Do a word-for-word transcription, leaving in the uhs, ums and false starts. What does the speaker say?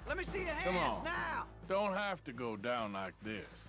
Let me see your Come hands on. now. Don't have to go down like this.